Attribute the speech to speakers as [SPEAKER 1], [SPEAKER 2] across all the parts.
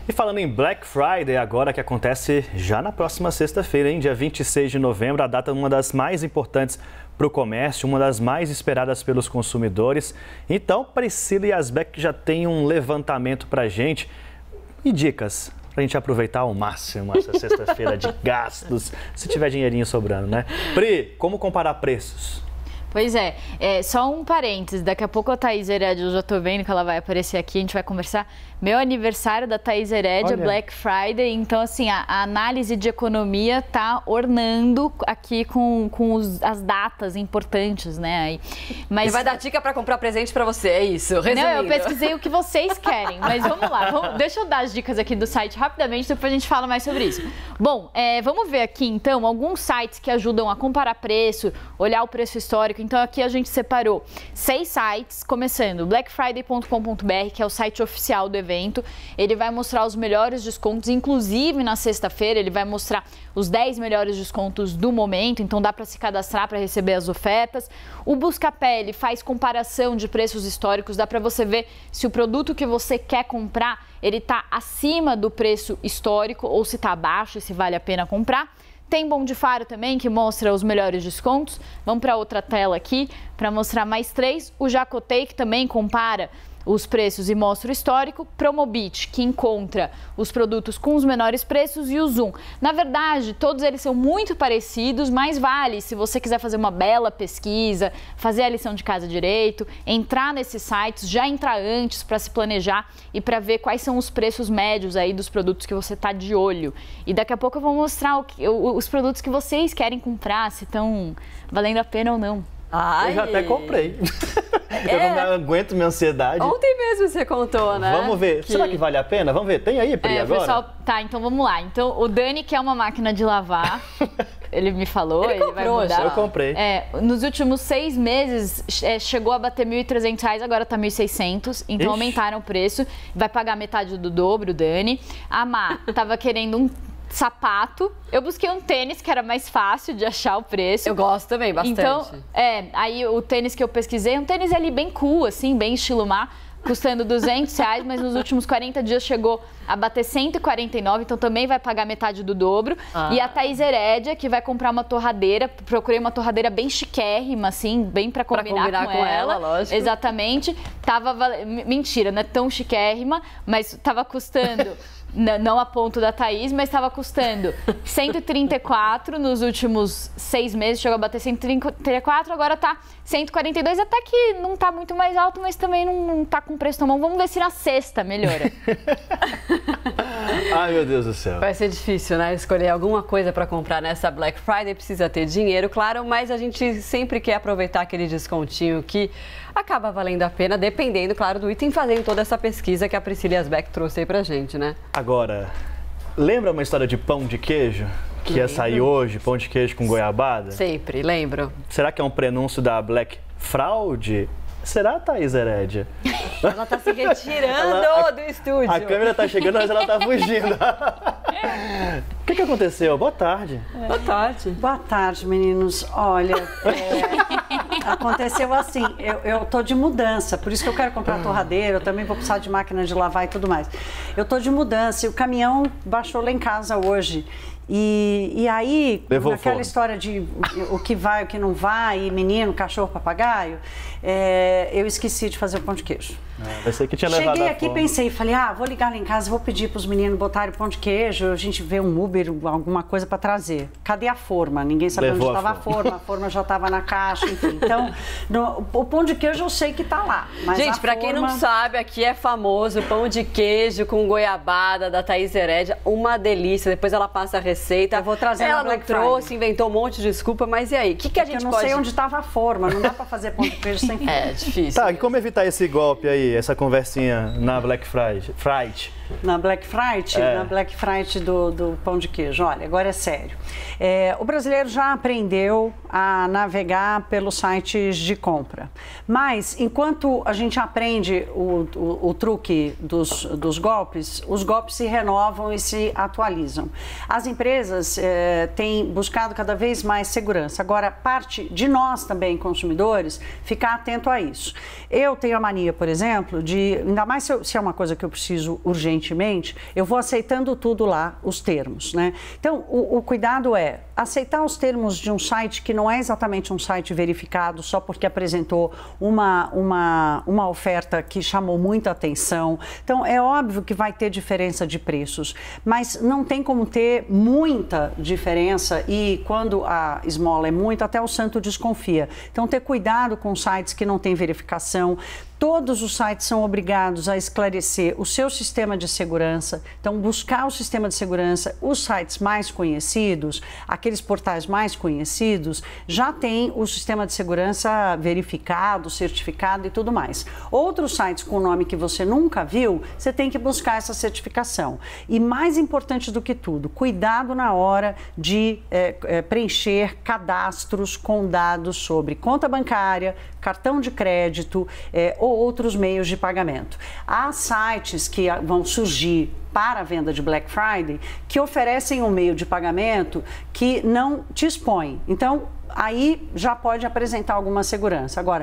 [SPEAKER 1] E falando em Black Friday, agora que acontece já na próxima sexta-feira, hein? Dia 26 de novembro, a data é uma das mais importantes para o comércio, uma das mais esperadas pelos consumidores. Então, Priscila e Asbeck já tem um levantamento para a gente e dicas para a gente aproveitar ao máximo essa sexta-feira de gastos, se tiver dinheirinho sobrando, né? Pri, como comparar preços?
[SPEAKER 2] Pois é, só um parênteses, daqui a pouco a Thaís Herédia, eu já tô vendo que ela vai aparecer aqui, a gente vai conversar. Meu aniversário da Thaís Herédia, Black Friday, então assim, a análise de economia tá ornando aqui com as datas importantes, né?
[SPEAKER 3] Mas vai dar dica para comprar presente para você, é isso, resumindo.
[SPEAKER 2] Não, eu pesquisei o que vocês querem, mas vamos lá, deixa eu dar as dicas aqui do site rapidamente, depois a gente fala mais sobre isso. Bom, vamos ver aqui então alguns sites que ajudam a comparar preço, olhar o preço histórico. Então aqui a gente separou 6 sites, começando blackfriday.com.br, que é o site oficial do evento. Ele vai mostrar os melhores descontos, inclusive na sexta-feira ele vai mostrar os 10 melhores descontos do momento, então dá para se cadastrar para receber as ofertas. O Buscapé, ele faz comparação de preços históricos, dá para você ver se o produto que você quer comprar, ele está acima do preço histórico ou se está abaixo e se vale a pena comprar. Tem Bom de Faro também, que mostra os melhores descontos. Vamos para outra tela aqui para mostrar mais 3. O Jacotei, que também compara os preços e mostra o histórico. Promobit, que encontra os produtos com os menores preços, e o Zoom. Na verdade, todos eles são muito parecidos, mas vale, se você quiser fazer uma bela pesquisa, fazer a lição de casa direito, entrar nesses sites, já entrar antes para se planejar e para ver quais são os preços médios aí dos produtos que você está de olho. E daqui a pouco eu vou mostrar os produtos que vocês querem comprar, se estão valendo a pena ou não.
[SPEAKER 1] Eu já até comprei. Eu não aguento minha ansiedade.
[SPEAKER 3] Ontem mesmo você contou, né?
[SPEAKER 1] Vamos ver. Será que vale a pena? Vamos ver. Tem aí, Pri, agora?
[SPEAKER 2] Pessoal, tá, então vamos lá. Então, o Dani quer uma máquina de lavar. Ele me falou, ele vai mudar.
[SPEAKER 1] Eu comprei.
[SPEAKER 2] Nos últimos 6 meses, chegou a bater R$ 1.300, agora tá R$ 1.600. Então, aumentaram o preço. Vai pagar metade do dobro, o Dani. A Má tava querendo um sapato. Eu busquei um tênis que era mais fácil de achar o preço.
[SPEAKER 3] Eu gosto também, bastante.
[SPEAKER 2] Então, aí o tênis que eu pesquisei, um tênis ali bem cool, assim, bem estilo mar, custando R$200, mas nos últimos 40 dias chegou a bater 149, então também vai pagar metade do dobro. E a Thaís Herédia, que vai comprar uma torradeira, procurei uma torradeira bem chiquérrima, assim, bem pra combinar com ela.
[SPEAKER 3] Lógico.
[SPEAKER 2] Exatamente. Mentira, não é tão chiquérrima, mas tava custando... Não a ponto da Thaís, mas estava custando 134 nos últimos 6 meses, chegou a bater 134, agora está 142, até que não está muito mais alto, mas também não está com preço tão bom. Vamos ver se na sexta melhora.
[SPEAKER 1] Ai, meu Deus do céu.
[SPEAKER 3] Vai ser difícil, né? Escolher alguma coisa para comprar nessa Black Friday, precisa ter dinheiro, claro, mas a gente sempre quer aproveitar aquele descontinho que acaba valendo a pena, dependendo, claro, do item, fazendo toda essa pesquisa que a Priscila e Asbeck trouxe aí pra gente, né?
[SPEAKER 1] Agora, lembra uma história de pão de queijo? Que ia sair hoje, pão de queijo com goiabada?
[SPEAKER 3] Sempre, lembro.
[SPEAKER 1] Será que é um prenúncio da Black Fraud? Será, Thaís Herédia?
[SPEAKER 3] Ela tá se retirando do estúdio.
[SPEAKER 1] A câmera tá chegando, mas ela tá fugindo. O que aconteceu? Boa tarde.
[SPEAKER 3] Boa tarde.
[SPEAKER 4] Boa tarde, meninos. Olha, aconteceu assim, eu tô de mudança, por isso que eu quero comprar torradeira, eu também vou precisar de máquina de lavar e tudo mais. Eu tô de mudança e o caminhão baixou lá em casa hoje. E aí, naquela história de o que vai, o que não vai, menino, cachorro, papagaio, eu esqueci de fazer o pão de queijo.
[SPEAKER 1] Pensei que tinha levado.
[SPEAKER 4] Cheguei aqui, pensei, falei, vou ligar lá em casa, vou pedir para os meninos botarem pão de queijo, a gente vê um Uber, alguma coisa para trazer. Cadê a forma? Ninguém sabia onde estava a forma já estava na caixa, enfim. Então, o pão de queijo eu sei que está lá. Mas
[SPEAKER 3] gente, para quem não sabe, aqui é famoso pão de queijo com goiabada da Thaís Herédia, uma delícia. Depois ela passa a receita.
[SPEAKER 4] Eu vou trazer
[SPEAKER 3] ela
[SPEAKER 4] Black
[SPEAKER 3] não trouxe, inventou um monte de desculpa, mas e aí? O que a gente pode...
[SPEAKER 4] Eu não sei onde estava a forma, não dá para fazer pão de queijo sem forma.
[SPEAKER 3] É difícil.
[SPEAKER 1] Tá, e como evitar esse golpe aí, essa conversinha na Black Friday?
[SPEAKER 4] Na Black Friday? Na Black Friday do pão de queijo. Olha, agora é sério. O brasileiro já aprendeu a navegar pelos sites de compra. Mas, enquanto a gente aprende o truque dos golpes, os golpes se renovam e se atualizam. As empresas têm buscado cada vez mais segurança. Agora, parte de nós também, consumidores, ficar atento a isso. Eu tenho a mania, por exemplo, de, ainda mais se é uma coisa que eu preciso urgente, inconscientemente, eu vou aceitando tudo lá, os termos, né? Então, o cuidado é aceitar os termos de um site que não é exatamente um site verificado só porque apresentou uma oferta que chamou muita atenção. Então, é óbvio que vai ter diferença de preços, mas não tem como ter muita diferença e quando a esmola é muito, até o santo desconfia. Então, ter cuidado com sites que não têm verificação. Todos os sites são obrigados a esclarecer o seu sistema de segurança. Então, buscar o sistema de segurança, os sites mais conhecidos, aqueles portais mais conhecidos, já têm o sistema de segurança verificado, certificado e tudo mais. Outros sites com nome que você nunca viu, você tem que buscar essa certificação. E mais importante do que tudo, cuidado na hora de preencher cadastros com dados sobre conta bancária, cartão de crédito ou outros meios de pagamento. Há sites que vão surgir para a venda de Black Friday que oferecem um meio de pagamento que não te expõe. Então, aí já pode apresentar alguma segurança. Agora,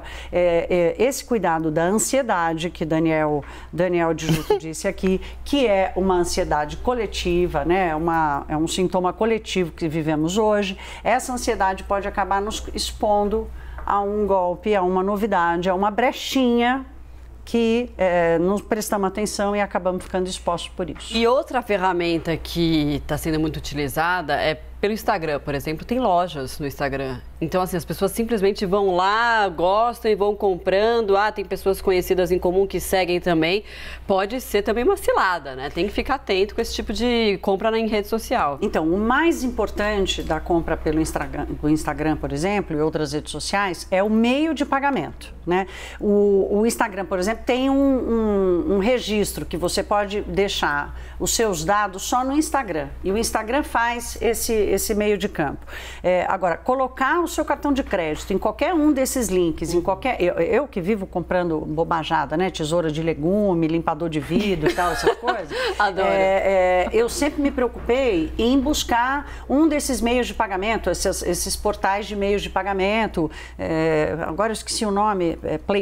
[SPEAKER 4] esse cuidado da ansiedade que Daniel de Justo disse aqui, que é uma ansiedade coletiva, né? É um sintoma coletivo que vivemos hoje, essa ansiedade pode acabar nos expondo a um golpe, a uma novidade, a uma brechinha que não prestamos atenção e acabamos ficando expostos por isso.
[SPEAKER 3] E outra ferramenta que está sendo muito utilizada é pelo Instagram, por exemplo, tem lojas no Instagram. Então, assim, as pessoas simplesmente vão lá, gostam e vão comprando. Ah, tem pessoas conhecidas em comum que seguem também. Pode ser também uma cilada, né? Tem que ficar atento com esse tipo de compra em rede social.
[SPEAKER 4] Então, o mais importante da compra pelo Instagram, por exemplo, e outras redes sociais, é o meio de pagamento, né? O Instagram, por exemplo, tem um registro que você pode deixar os seus dados só no Instagram. E o Instagram faz esse meio de campo. Agora, colocar o seu cartão de crédito em qualquer um desses links, em qualquer... Eu que vivo comprando bobajada, né? Tesoura de legume, limpador de vidro e tal, essas coisas.
[SPEAKER 3] Adoro.
[SPEAKER 4] Eu sempre me preocupei em buscar um desses meios de pagamento, esses portais de meios de pagamento. Agora eu esqueci o nome,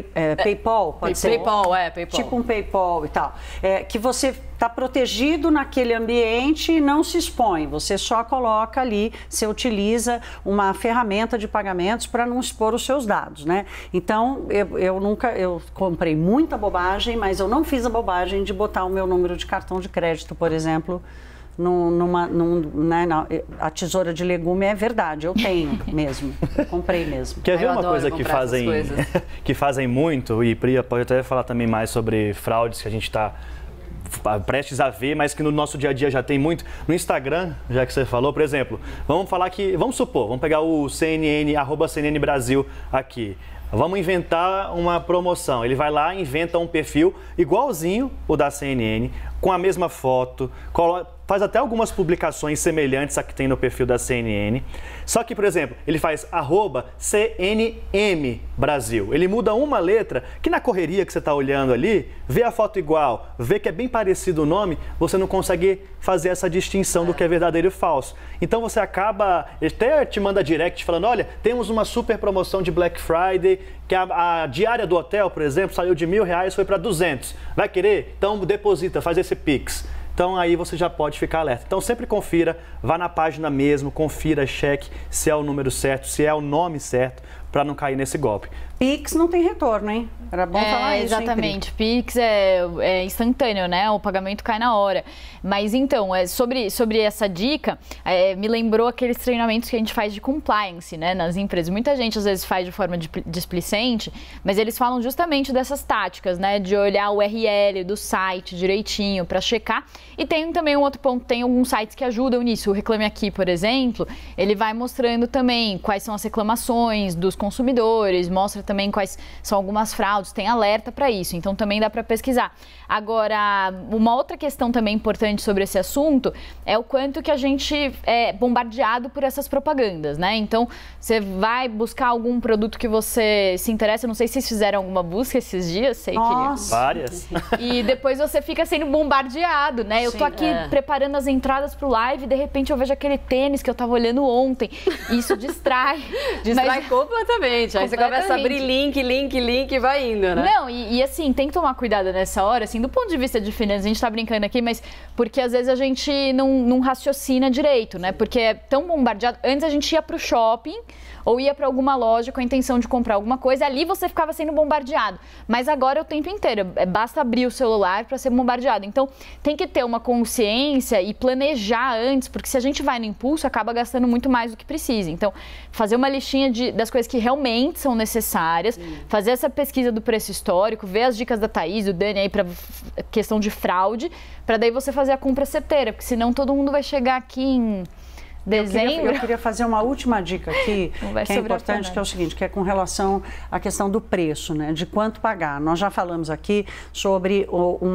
[SPEAKER 4] PayPal, pode ser?
[SPEAKER 3] PayPal.
[SPEAKER 4] Tipo um PayPal e tal. Que você está protegido naquele ambiente e não se expõe. Você só coloca ali, você utiliza uma ferramenta de pagamentos para não expor os seus dados, né? Então, eu comprei muita bobagem, mas eu não fiz a bobagem de botar o meu número de cartão de crédito, por exemplo, a tesoura de legume é verdade, eu tenho mesmo, eu comprei mesmo.
[SPEAKER 1] Quer ver uma coisa que fazem muito, e Priya pode até falar também mais sobre fraudes que a gente está prestes a ver, mas que no nosso dia a dia já tem muito. No Instagram, já que você falou, por exemplo, vamos supor, vamos pegar o CNN, @CNN Brasil aqui. Vamos inventar uma promoção. Ele vai lá, inventa um perfil igualzinho o da CNN, com a mesma foto, faz até algumas publicações semelhantes a que tem no perfil da CNN. Só que, por exemplo, ele faz @CNM Brasil. Ele muda uma letra que na correria que você está olhando ali, vê a foto igual, vê que é bem parecido o nome, você não consegue fazer essa distinção do que é verdadeiro e falso. Então você acaba, até te manda direct falando, olha, temos uma super promoção de Black Friday, que a diária do hotel, por exemplo, saiu de R$1.000, foi para 200. Vai querer? Então deposita, faz esse Pix. Então aí você já pode ficar alerta. Então sempre confira, vá na página mesmo, confira, cheque se é o número certo, se é o nome certo, para não cair nesse golpe.
[SPEAKER 4] Pix não tem retorno, hein? Era bom falar isso.
[SPEAKER 2] Exatamente. Pix é instantâneo, né? O pagamento cai na hora. Mas então, sobre essa dica, me lembrou aqueles treinamentos que a gente faz de compliance, né? Nas empresas. Muita gente às vezes faz de forma displicente, mas eles falam justamente dessas táticas, né? De olhar o URL do site direitinho para checar. E tem também um outro ponto, tem alguns sites que ajudam nisso. O Reclame Aqui, por exemplo, ele vai mostrando também quais são as reclamações dos consumidores, mostra também quais são algumas fraudes, tem alerta para isso, então também dá para pesquisar. Agora, uma outra questão também importante sobre esse assunto é o quanto que a gente é bombardeado por essas propagandas, né? Então, você vai buscar algum produto que você se interessa, não sei se vocês fizeram alguma busca esses dias, sei
[SPEAKER 4] Nossa.
[SPEAKER 1] Que... Várias.
[SPEAKER 2] E depois você fica sendo bombardeado, né? Eu tô aqui preparando as entradas pro live e de repente eu vejo aquele tênis que eu tava olhando ontem, e isso distrai.
[SPEAKER 3] Distrai completamente. Exatamente. Aí você começa a abrir link e vai indo, né?
[SPEAKER 2] Não, e assim, tem que tomar cuidado nessa hora, assim, do ponto de vista de finanças, a gente tá brincando aqui, mas porque às vezes a gente não raciocina direito, né? Porque é tão bombardeado. Antes a gente ia pro shopping ou ia para alguma loja com a intenção de comprar alguma coisa, ali você ficava sendo bombardeado. Mas agora é o tempo inteiro, basta abrir o celular para ser bombardeado. Então, tem que ter uma consciência e planejar antes, porque se a gente vai no impulso, acaba gastando muito mais do que precisa. Então, fazer uma listinha das coisas que realmente são necessárias, fazer essa pesquisa do preço histórico, ver as dicas da Thaís, do Dani aí para questão de fraude, para daí você fazer a compra certeira, porque senão todo mundo vai chegar aqui em dezembro.
[SPEAKER 4] Eu queria fazer uma última dica aqui, que é importante, que é o seguinte, que é com relação à questão do preço, né, de quanto pagar. Nós já falamos aqui sobre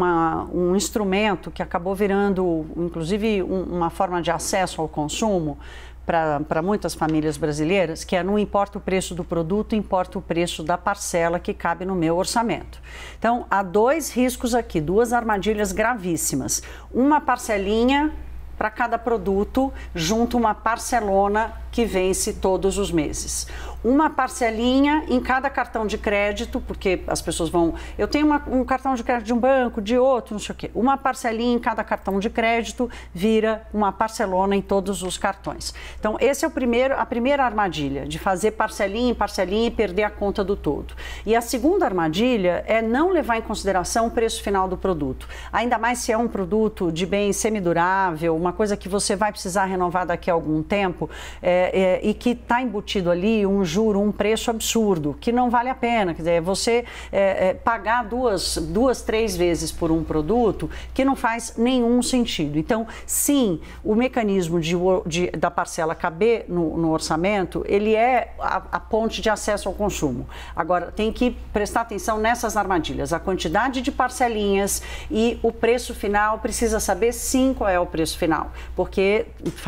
[SPEAKER 4] um instrumento que acabou virando, inclusive, uma forma de acesso ao consumo para muitas famílias brasileiras, que é não importa o preço do produto, importa o preço da parcela que cabe no meu orçamento. Então, há dois riscos aqui, duas armadilhas gravíssimas. Uma parcelinha para cada produto, junto uma parcelona que vence todos os meses. Uma parcelinha em cada cartão de crédito, porque as pessoas vão... Eu tenho um cartão de crédito de um banco, de outro, não sei o quê. Uma parcelinha em cada cartão de crédito vira uma parcelona em todos os cartões. Então, esse é a primeira armadilha, de fazer parcelinha em parcelinha e perder a conta do todo. E a segunda armadilha é não levar em consideração o preço final do produto. Ainda mais se é um produto de bem semidurável, uma coisa que você vai precisar renovar daqui a algum tempo, e que está embutido ali um juro, um preço absurdo, que não vale a pena. Quer dizer, você pagar duas, três vezes por um produto que não faz nenhum sentido. Então, sim, o mecanismo da parcela caber no orçamento, ele é a ponte de acesso ao consumo. Agora, tem que prestar atenção nessas armadilhas. A quantidade de parcelinhas e o preço final, precisa saber sim qual é o preço final, porque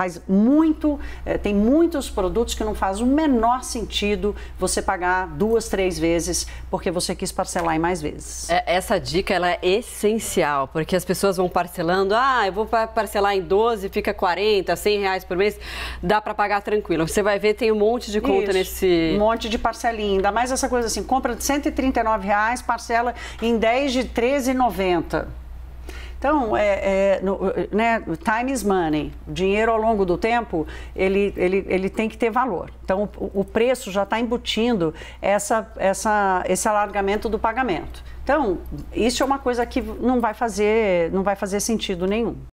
[SPEAKER 4] tem muitos produtos que não faz o menor sentido você pagar duas, três vezes porque você quis parcelar em mais vezes.
[SPEAKER 3] Essa dica, ela é essencial, porque as pessoas vão parcelando, eu vou parcelar em 12, fica 40, 100 reais por mês, dá para pagar tranquilo. Você vai ver, tem um monte de conta nesse...
[SPEAKER 4] Um monte de parcelinha, ainda mais essa coisa assim, compra de R$139, parcela em 10 de R$13,90. Então, time is money. O dinheiro, ao longo do tempo, ele tem que ter valor. Então, o preço já está embutindo esse alargamento do pagamento. Então, isso é uma coisa que não vai fazer sentido nenhum.